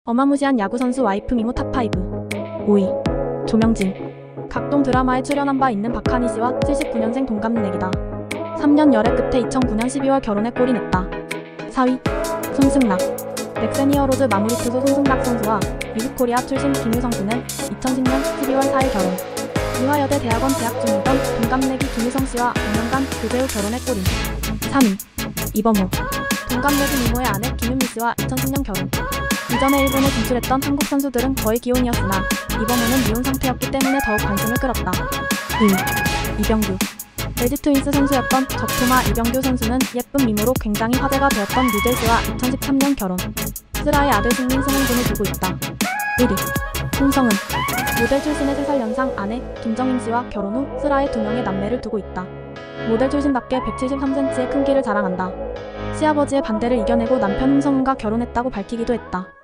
어마무시한 야구선수 와이프 미모 탑5. 5위. 조명진. 각동 드라마에 출연한 바 있는 박하니 씨와 79년생 동갑내기다. 3년 열애 끝에 2009년 12월 결혼에 골이 냈다. 4위. 손승락. 넥센히어로즈 마무리 투수 손승락 선수와 미스코리아 출신 김유성 씨는 2010년 12월 4일 결혼. 이화여대 대학원 재학 중이던 동갑내기 김유성 씨와 5년간 그제 후 결혼에 골인. 3위. 이범호. 동갑내기 미모의 아내 김윤미 씨와 2010년 결혼. 이전에 일본에 진출했던 한국 선수들은 거의 기혼이었으나 이범호는 미혼 상태였기 때문에 더욱 관심을 끌었다. 2위. 이병규. LG 트윈스 선수였던 적토마 이병규 선수는 예쁜 미모로 굉장히 화제가 되었던 류재 씨와 2013년 결혼. 슬아의 아들 승민 승훈군을 두고 있다. 1위. 홍성은. 모델 출신의 3살 연상 아내 김정임 씨와 결혼 후 슬아의 2명의 남매를 두고 있다. 모델 출신답게 173cm의 큰 키를 자랑한다. 시아버지의 반대를 이겨내고 남편 홍성은과 결혼했다고 밝히기도 했다.